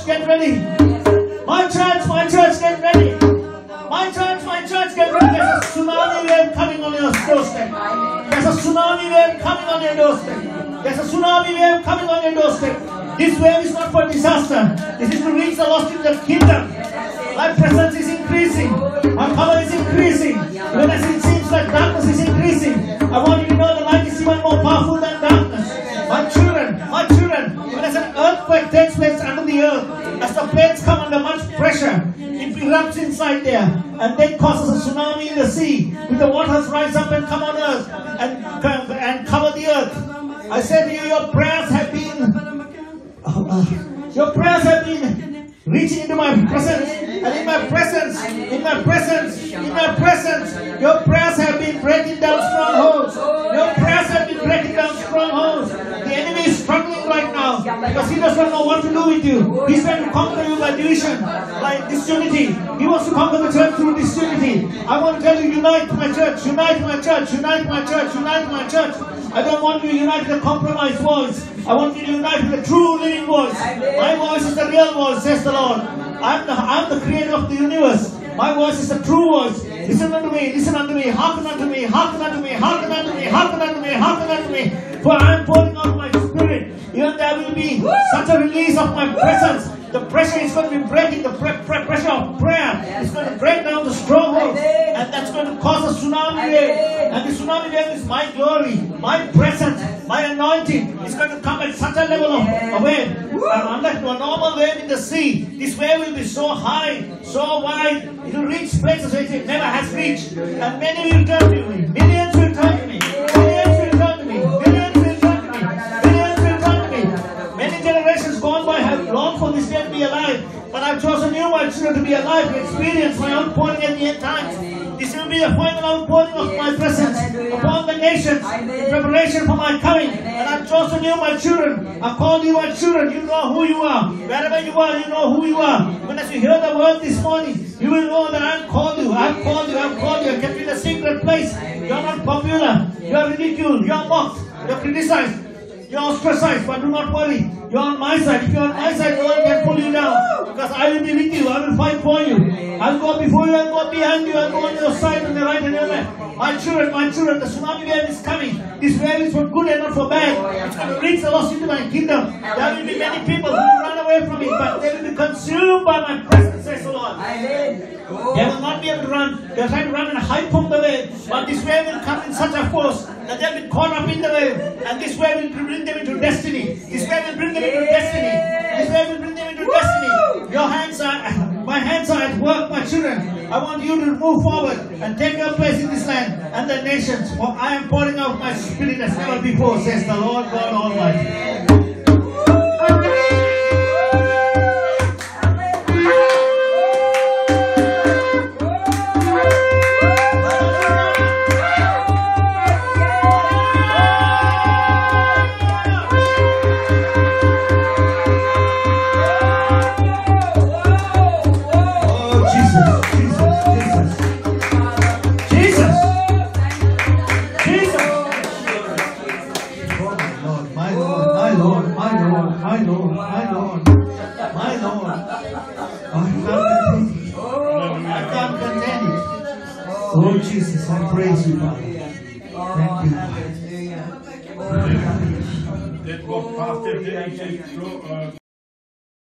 get ready. My church, get ready. My church, get ready. There's a tsunami wave coming on your doorstep. There's a tsunami wave coming on your doorstep. There's a tsunami wave coming on your doorstep. This wave is not for disaster. This is to reach the lost in the kingdom. My presence is increasing. My power is increasing. Even as it seems like darkness is increasing, I want you to know the light is even more powerful than darkness. My children, when as an earthquake takes place under the earth, as the plates come under much pressure, it erupts inside there, and then causes a tsunami in the sea, with the waters rise up and come on earth, and cover the earth. I said to you, your prayers have been reaching into my presence, and in my presence, your prayers have been breaking down strongholds. Your prayers have been breaking down strongholds. The enemy is struggling right now because he doesn't know what to do with you. He's trying to conquer you by division, by disunity. He wants to conquer the church through disunity. I want to tell you, unite my church, unite my church, unite my church, unite my church. I don't want you to unite with a compromised voice. I want you to unite with a true living voice. My voice is the real voice, says the Lord. I'm the creator of the universe. My voice is the true voice. Listen unto me, hearken unto me, hearken unto me, hearken unto me, hearken unto me, hearken unto me. For I am pouring out my spirit. Even there will be such a release of my presence. The pressure is going to be breaking, the pressure of prayer is going to break down the strongholds, and that's going to cause a tsunami wave. And the tsunami wave is my glory, my presence, my anointing. It's going to come at such a level of wave. And unlike a normal wave in the sea, this wave will be so high, so wide, it will reach places where it never has reached. And many will turn to me, millions will turn to me, millions will turn to me, millions will turn to me, millions will turn to me. Many generations gone by have longed for this day to be alive, but I've chosen you, my children, to be alive, to experience my outpouring at the end times. This will be the final outpouring of my presence upon the nations in preparation for my coming. And I've chosen you, my children. I've called you, my children. You know who you are. Wherever you are, you know who you are. When as you hear the word this morning, you will know that I've called you. I've called you. I've called you. I've kept you in a secret place. You are not popular. You are ridiculed. You are mocked. You are criticized. You are ostracized. But do not worry. You are on my side. If you are on my side, no one can pull you down. Because I will be with you. I will fight for you. I'll go before you. I'll go behind you. I'll go on your side, on the right and your left. My children, the tsunami wave is coming. This wave is for good and not for bad. It's going to reach the lost into my kingdom. There will be many people who will run away from it, but they will be consumed by my presence, says the Lord. They will not be able to run. They'll try to run and hide from the wave. But this wave will come in such a force that they'll be caught up in the wave. And this wave will bring them into destiny. This wave will bring them into destiny. This wave will bring them into destiny. My hands are at work, my children. I want you to move forward and take your place in this land and the nations. For I am pouring out my spirit as never before, says the Lord God Almighty. Oh Jesus, I praise you, Father.